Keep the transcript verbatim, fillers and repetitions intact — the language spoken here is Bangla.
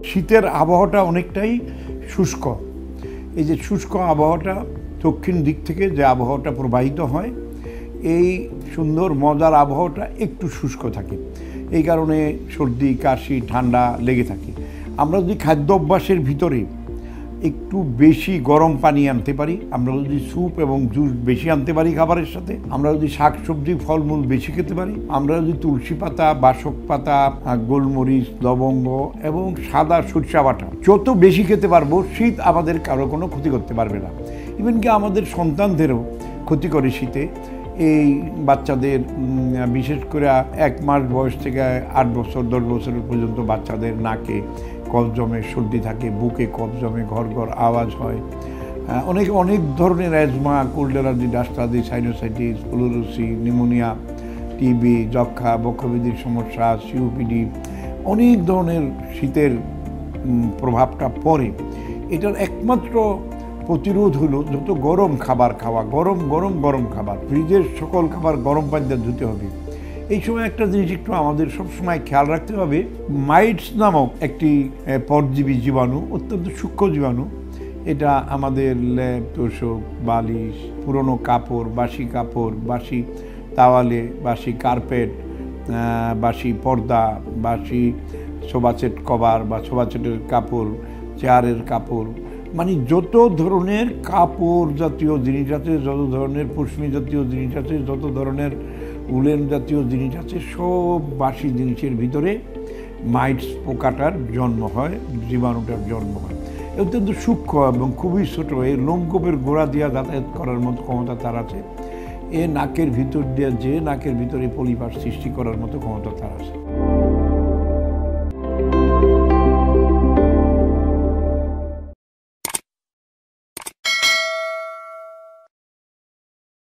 শীতের আবহাওয়াটা অনেকটাই শুষ্ক। এই যে শুষ্ক আবহাওয়াটা দক্ষিণ দিক থেকে যে আবহাওয়াটা প্রবাহিত হয়, এই সুন্দর মজার আবহাওয়াটা একটু শুষ্ক থাকে। এই কারণে সর্দি কাশি ঠান্ডা লেগে থাকে। আমরা যদি খাদ্য অভ্যাসের ভিতরে একটু বেশি গরম পানি আনতে পারি, আমরা যদি স্যুপ এবং জুস বেশি আনতে পারি খাবারের সাথে, আমরা যদি শাক সবজি ফলমূল বেশি খেতে পারি, আমরা যদি তুলসী পাতা, বাসক পাতা, গোলমরিচ, লবঙ্গ এবং সাদা সরিষা বাটা যত বেশি খেতে পারবো, শীত আমাদের কারো কোনো ক্ষতি করতে পারবে না। ইভেন কি আমাদের সন্তানদেরও ক্ষতি করে শীতে। এই বাচ্চাদের বিশেষ করে এক মাস বয়স থেকে আট বছর দশ বছর পর্যন্ত বাচ্চাদের নাকে কফ জমে, সর্দি থাকে, বুকে কফ জমে, ঘর ঘর আওয়াজ হয়। অনেক অনেক ধরনের অ্যাজমা, কোল্ড অ্যালার্জি, ডাস্টাদি, সাইনোসাইটিস, প্লুরোসি, নিউমোনিয়া, টিবি, যক্ষা, বক্ষব্যাধির সমস্যা, সিওপিডি, অনেক ধরনের শীতের প্রভাবটা পড়ে। এটার একমাত্র প্রতিরোধ হলো যত গরম খাবার খাওয়া, গরম গরম গরম খাবার, ফ্রিজের সকল খাবার গরম পানিতে ধুতে হবে। এই সময় একটা জিনিস একটু আমাদের সবসময় খেয়াল রাখতে হবে, মাইটস নামক একটি পরজীবী জীবাণু, অত্যন্ত সূক্ষ্ম জীবাণু। এটা আমাদের ল্যাব, তোষক, বালিশ, পুরনো কাপড়, বাসি কাপড়, বাসি তাওয়ালে, বাসি কার্পেট, বাসি পর্দা, বাসি সোফাসেট কভার বা সোফাসেটের কাপড়, চেয়ারের কাপড়, মানে যত ধরনের কাপড় জাতীয় জিনিস আছে, যত ধরনের পশমি জাতীয় জিনিস আছে, যত ধরনের উলেন জাতীয় জিনিস আছে, সব বাসি জিনিসের ভিতরে মাইটস পোকাটার জন্ম হয়, জীবাণুটার জন্ম হয়। অত্যন্ত সূক্ষ্ম এবং খুবই ছোটো। এই লোমকূপের গোড়া দিয়া যাতায়াত করার মতো ক্ষমতা তার আছে। এ নাকের ভিতর দিয়ে যে নাকের ভিতরে পলিপাস সৃষ্টি করার মতো ক্ষমতা তার আছে।